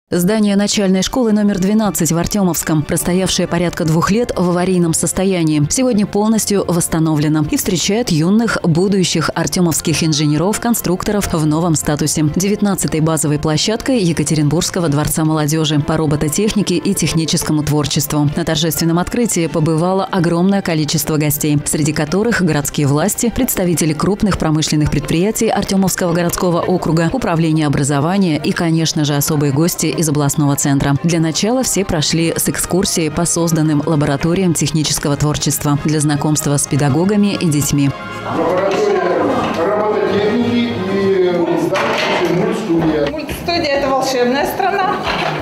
Здание начальной школы номер 12 в Артемовском, простоявшее порядка 2 лет в аварийном состоянии, сегодня полностью восстановлено и встречает юных будущих артемовских инженеров-конструкторов в новом статусе. 19-й базовой площадкой Екатеринбургского дворца молодежи по робототехнике и техническому творчеству. На торжественном открытии побывало огромное количество гостей, среди которых городские власти, представители крупных промышленных предприятий Артемовского городского округа, управление образования и, конечно же, особые гости из областного центра. Для начала все прошли с экскурсией по созданным лабораториям технического творчества для знакомства с педагогами и детьми. Лаборатория робототехники и мультстудия. Мультстудия – это волшебная страна.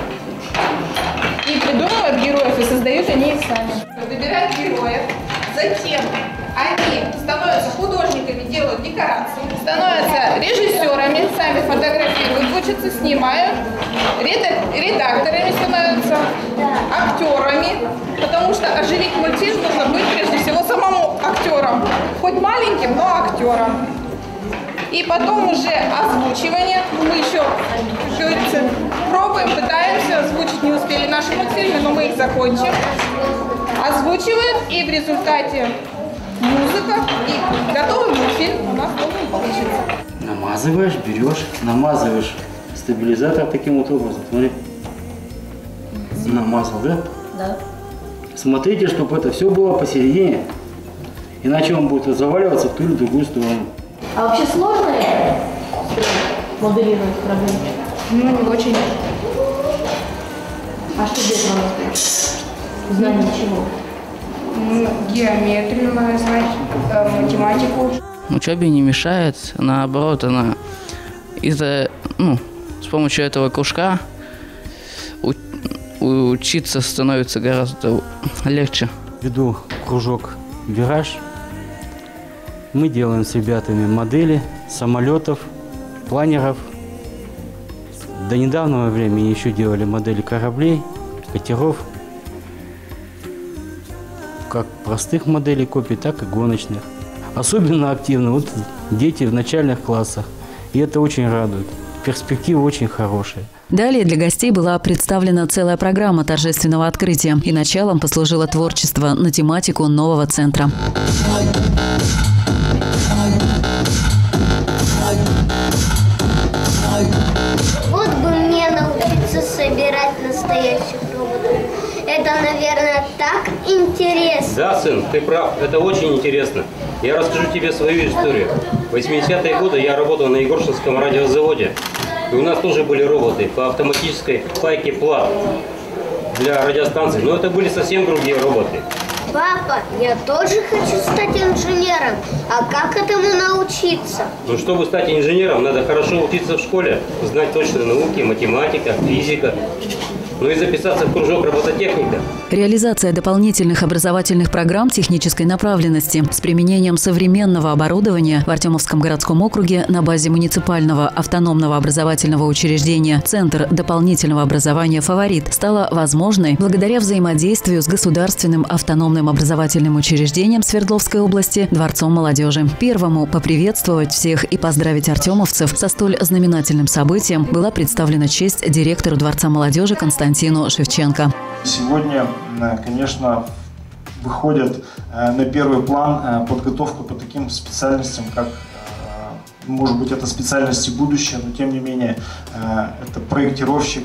И придумывают героев, и создают они их сами. Выбирают героев, затем они становятся художниками, делают декорации, становятся режиссерами, сами фотографируют, учатся, снимают, редакторами становятся, актерами, потому что оживить мультфильм нужно быть прежде всего самому актером, хоть маленьким, но актером. И потом уже озвучивание, мы еще, как говорится, пробуем, пытаемся озвучить, не успели наши мультфильмы, но мы их закончим. Озвучиваем, и в результате музыка, и готовый мультфильм у нас должен получиться. Намазываешь, берешь, намазываешь стабилизатор таким вот образом. Смотри. Намазал, да? Да. Смотрите, чтобы это все было посередине, иначе он будет заваливаться в ту или другую сторону. А вообще сложно моделировать проблему? Ну, не очень. А что здесь надо знать? Знание чего? Геометрию надо знать, математику. Учебе не мешает, наоборот, она с помощью этого кружка учиться становится гораздо легче. Веду кружок «Вираж». Мы делаем с ребятами модели самолетов, планеров. До недавнего времени еще делали модели кораблей, катеров. Как простых моделей копий, так и гоночных. Особенно активны вот дети в начальных классах. И это очень радует. Перспектива очень хорошая. Далее для гостей была представлена целая программа торжественного открытия. И началом послужило творчество на тематику нового центра. Вот бы мне научиться собирать настоящих роботов. Это, наверное, так интересно. Да, сын, ты прав. Это очень интересно. Я расскажу тебе свою историю. В 80-е годы я работал на Егоршинском радиозаводе. И у нас тоже были роботы по автоматической пайке плат для радиостанций. Но это были совсем другие роботы. Папа, я тоже хочу стать инженером. А как этому научиться? Но чтобы стать инженером, надо хорошо учиться в школе, знать точные науки, математика, физика. Ну и записаться в кружок робототехника. Реализация дополнительных образовательных программ технической направленности с применением современного оборудования в Артемовском городском округе на базе муниципального автономного образовательного учреждения «Центр дополнительного образования «Фаворит» стала возможной благодаря взаимодействию с государственным автономным образовательным учреждением Свердловской области Дворцом молодежи. Первому поприветствовать всех и поздравить артемовцев со столь знаменательным событием была представлена честь директору Дворца молодежи Константину Шевченко. Сегодня, конечно, выходит на первый план подготовка по таким специальностям, как, может быть, это специальности будущего, но тем не менее, это проектировщик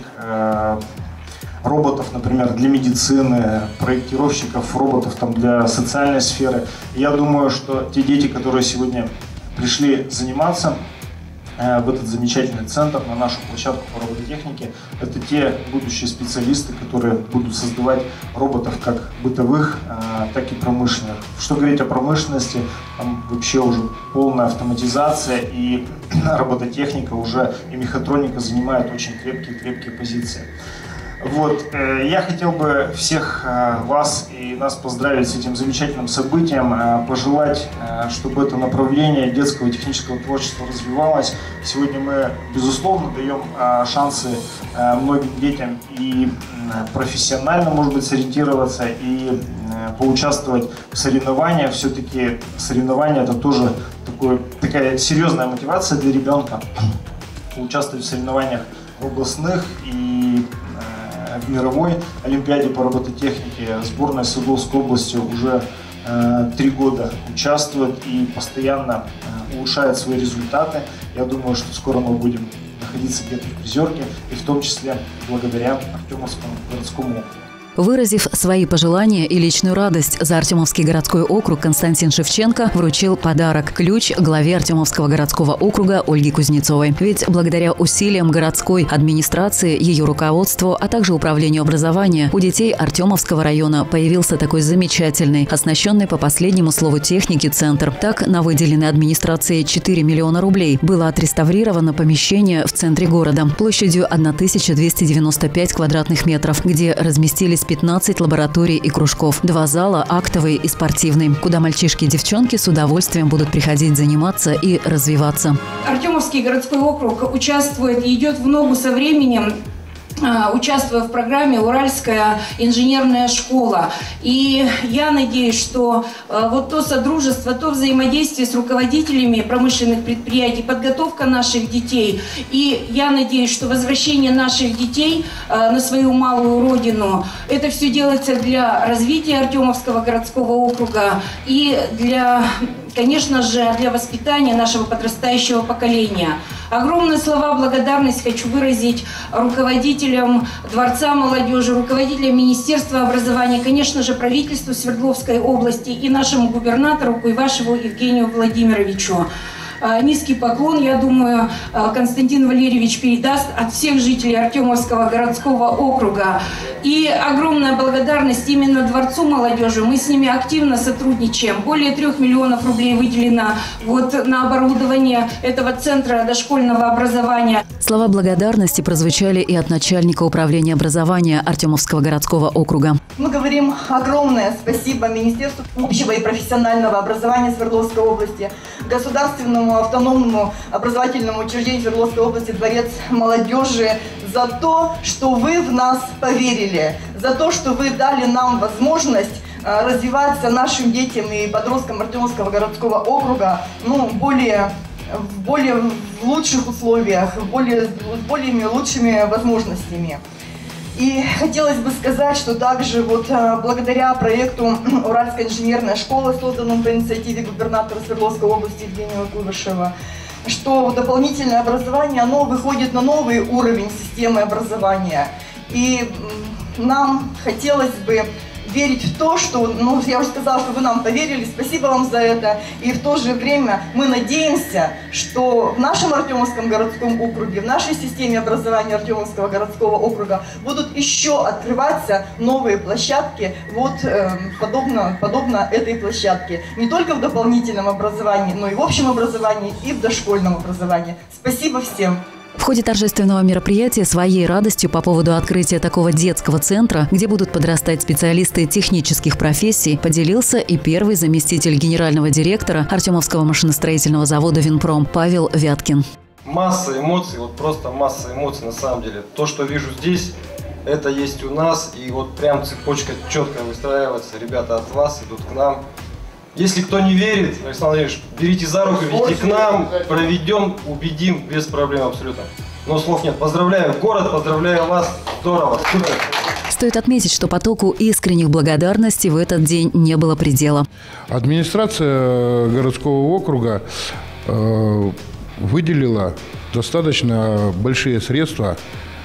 роботов, например, для медицины, проектировщиков роботов для социальной сферы. Я думаю, что те дети, которые сегодня пришли заниматься в этот замечательный центр, на нашу площадку по робототехнике, это те будущие специалисты, которые будут создавать роботов как бытовых, так и промышленных. Что говорить о промышленности, там вообще уже полная автоматизация, и робототехника уже и мехатроника занимают очень крепкие позиции. Вот, я хотел бы всех вас и нас поздравить с этим замечательным событием, пожелать, чтобы это направление детского и технического творчества развивалось. Сегодня мы, безусловно, даем шансы многим детям и профессионально, может быть, сориентироваться и поучаствовать в соревнованиях. Все-таки соревнования – это тоже такая серьезная мотивация для ребенка. Поучаствовать в соревнованиях областных и в мировой олимпиаде по робототехнике. Сборная Свердловской области уже 3 года участвует и постоянно улучшает свои результаты. Я думаю, что скоро мы будем находиться где-то в призерке, и в том числе благодаря Артемовскому городскому округу. Выразив свои пожелания и личную радость за Артемовский городской округ, Константин Шевченко вручил подарок – ключ главе Артемовского городского округа Ольге Кузнецовой. Ведь благодаря усилиям городской администрации, ее руководству, а также управлению образования, у детей Артемовского района появился такой замечательный, оснащенный по последнему слову техники центр. Так, на выделенной администрацией 4 миллиона рублей было отреставрировано помещение в центре города площадью 1295 квадратных метров, где разместились 15 лабораторий и кружков, 2 зала, актовый и спортивный, куда мальчишки и девчонки с удовольствием будут приходить заниматься и развиваться. Артемовский городской округ участвует и идет в ногу со временем, участвуя в программе «Уральская инженерная школа». И я надеюсь, что вот то содружество, то взаимодействие с руководителями промышленных предприятий, подготовка наших детей, и я надеюсь, что возвращение наших детей на свою малую родину, это все делается для развития Артемовского городского округа и для, конечно же, для воспитания нашего подрастающего поколения. Огромные слова благодарности хочу выразить руководителям Дворца молодежи, руководителям Министерства образования, конечно же, правительству Свердловской области и нашему губернатору Куйвашеву Евгению Владимировичу. Низкий поклон, я думаю, Константин Валерьевич передаст от всех жителей Артемовского городского округа. И огромная благодарность именно Дворцу молодежи. Мы с ними активно сотрудничаем. Более 3 миллионов рублей выделено вот на оборудование этого центра дошкольного образования. Слова благодарности прозвучали и от начальника управления образования Артемовского городского округа. Мы говорим огромное спасибо Министерству общего и профессионального образования Свердловской области, Государственному автономному образовательному учреждению Свердловской области Дворец молодежи за то, что вы в нас поверили, за то, что вы дали нам возможность развиваться нашим детям и подросткам Артемовского городского округа в более лучших условиях, с более лучшими возможностями. И хотелось бы сказать, что также вот благодаря проекту «Уральская инженерная школа», созданному по инициативе губернатора Свердловской области Евгения Куйвашева, что дополнительное образование, оно выходит на новый уровень системы образования. И нам хотелось бы верить в то, что, я уже сказала, что вы нам поверили, спасибо вам за это. И в то же время мы надеемся, что в нашем Артемовском городском округе, в нашей системе образования Артемовского городского округа будут еще открываться новые площадки, подобно этой площадке. Не только в дополнительном образовании, но и в общем образовании, и в дошкольном образовании. Спасибо всем! В ходе торжественного мероприятия своей радостью по поводу открытия такого детского центра, где будут подрастать специалисты технических профессий, поделился и первый заместитель генерального директора Артемовского машиностроительного завода «Винпром» Павел Вяткин. Масса эмоций, просто масса эмоций на самом деле. То, что вижу здесь, это есть у нас, и вот прям цепочка четко выстраивается. Ребята от вас идут к нам. Если кто не верит, Александр Владимирович, берите за руку, ведите к нам, проведем, убедим, без проблем абсолютно. Но слов нет. Поздравляю город, поздравляю вас. Здорово, супер. Стоит отметить, что потоку искренних благодарностей в этот день не было предела. Администрация городского округа выделила достаточно большие средства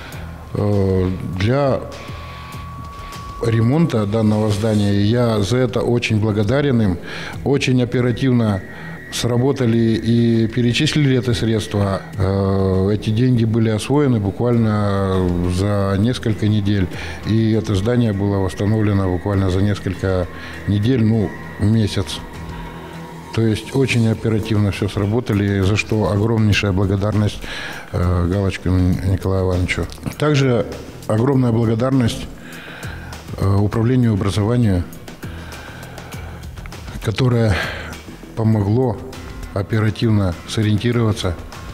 для ремонта данного здания. Я за это очень благодарен им. Очень оперативно сработали и перечислили это средство. Эти деньги были освоены буквально за несколько недель. И это здание было восстановлено буквально за несколько недель, месяц. То есть очень оперативно все сработали, за что огромнейшая благодарность Галочкину Николаю Ивановичу. Также огромная благодарность управлению образования, которое помогло оперативно сориентироваться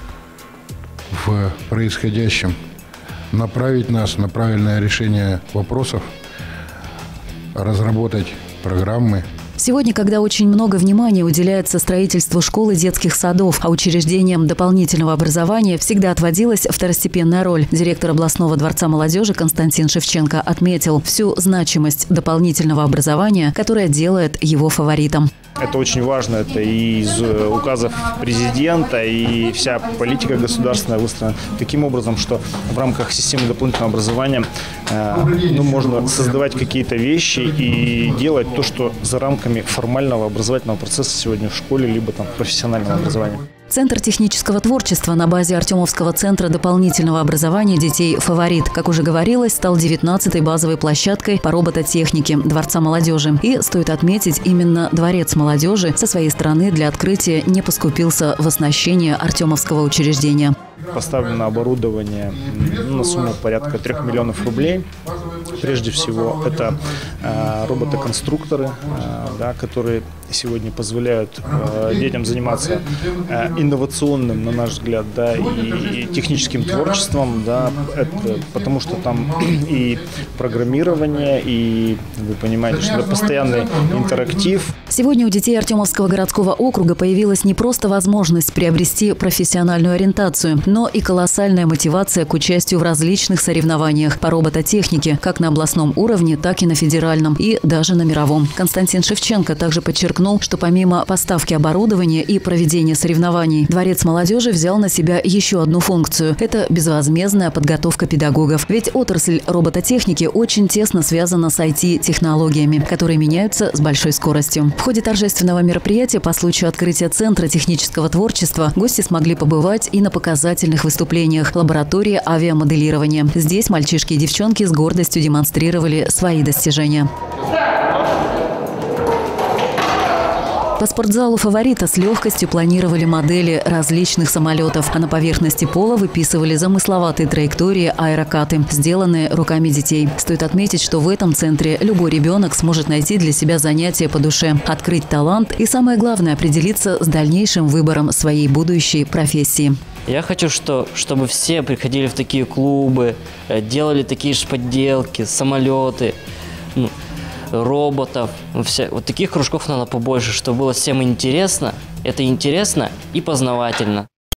в происходящем, направить нас на правильное решение вопросов, разработать программы Сегодня, когда очень много внимания уделяется строительству школ и детских садов, а учреждениям дополнительного образования всегда отводилась второстепенная роль, директор областного дворца молодежи Константин Шевченко отметил всю значимость дополнительного образования, которое делает его фаворитом. Это очень важно, это и из указов президента, и вся политика государственная выстроена таким образом, что в рамках системы дополнительного образования можно создавать какие-то вещи и делать то, что за рамками формального образовательного процесса сегодня в школе, либо там профессионального образования. Центр технического творчества на базе Артемовского центра дополнительного образования детей «Фаворит», как уже говорилось, стал 19-й базовой площадкой по робототехнике Дворца молодежи. И, стоит отметить, именно Дворец молодежи со своей стороны для открытия не поскупился в оснащение Артемовского учреждения. Поставлено оборудование на сумму порядка 3 миллионов рублей. Прежде всего, это роботы-конструкторы, которые сегодня позволяют детям заниматься инновационным, на наш взгляд, и техническим творчеством, это потому что там и программирование, и вы понимаете, что это постоянный интерактив. Сегодня у детей Артемовского городского округа появилась не просто возможность приобрести профессиональную ориентацию, но и колоссальная мотивация к участию в различных соревнованиях по робототехнике, как на областном уровне, так и на федеральном и даже на мировом. Константин Шевченко также подчеркнул, что помимо поставки оборудования и проведения соревнований, Дворец молодежи взял на себя еще одну функцию – это безвозмездная подготовка педагогов. Ведь отрасль робототехники очень тесно связана с IT-технологиями, которые меняются с большой скоростью. В ходе торжественного мероприятия по случаю открытия Центра технического творчества гости смогли побывать и на показательных выступлениях лаборатории авиамоделирования. Здесь мальчишки и девчонки с гордостью демонстрировали свои достижения. По спортзалу «Фаворита» с легкостью планировали модели различных самолетов, а на поверхности пола выписывали замысловатые траектории аэрокаты, сделанные руками детей. Стоит отметить, что в этом центре любой ребенок сможет найти для себя занятие по душе, открыть талант и, самое главное, определиться с дальнейшим выбором своей будущей профессии. Я хочу, чтобы все приходили в такие клубы, делали такие же подделки, самолеты, роботов. Вот таких кружков надо побольше, чтобы было всем интересно. Это интересно и познавательно.